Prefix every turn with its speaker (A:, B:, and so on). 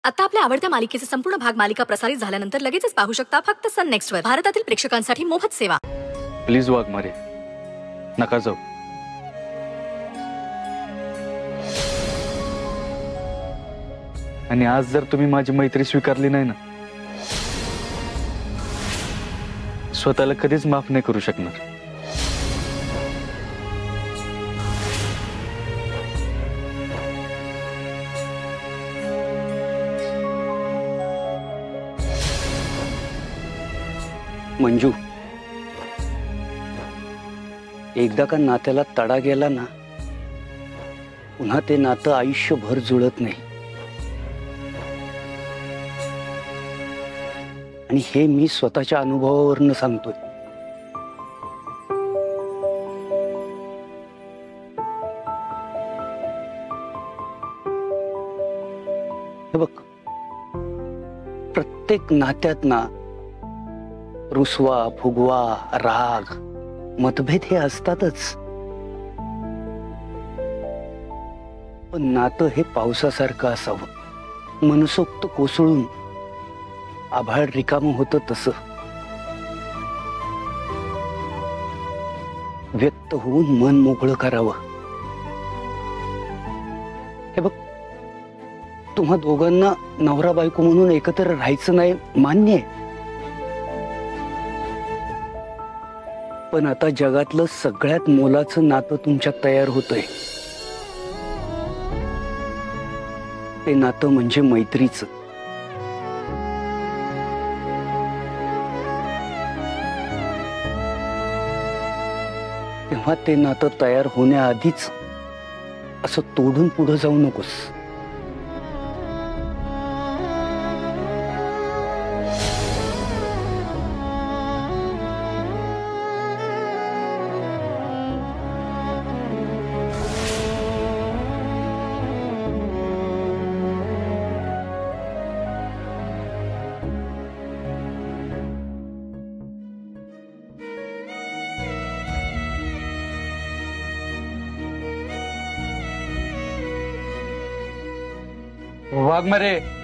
A: आता आपल्या आवडत्या मालिकेचे संपूर्ण भाग मालिका प्रसारित झाल्यानंतर लगेचच पाहू शकता फक्त सन नेक्स्ट वर। भारतातील प्रेक्षकांसाठी मोफत सेवा।
B: प्लीज वाघमारे, नका जाऊ। आणि आज जर तुम्ही माझी मैत्री स्वीकारली नाही ना, स्वतःला कधीच माफ नाही करू शकणार।
C: मंजू, एकदा का नात्याला तडा गेला ना, पुन्हा ते नातं आयुष्यभर जुळत नाही। आणि हे मी स्वतःच्या अनुभवावरून सांगतोय। हे बघ, प्रत्येक नात्यात ना रुसवा, फुगवा, राग, मतभेद हे असतातच। पण नातं हे पावसासारखं असावं, मनसोक्त कोसळून आभाळ रिकामं होतं तसं, व्यक्त होऊन मन मोकळं करावं। हे बघ, तुम्हा दोघांना नवरा बायको म्हणून एकत्र राहायचं नाही मान्य आहे, पण आता जगातलं सगळ्यात मोलाचं नातं तुमच्यात तयार होतंय। ते नातं म्हणजे मैत्रीचं। तेव्हा ते नातं तयार होण्याआधीच असं तोडून पुढे जाऊ नकोस।
B: वाघमारे,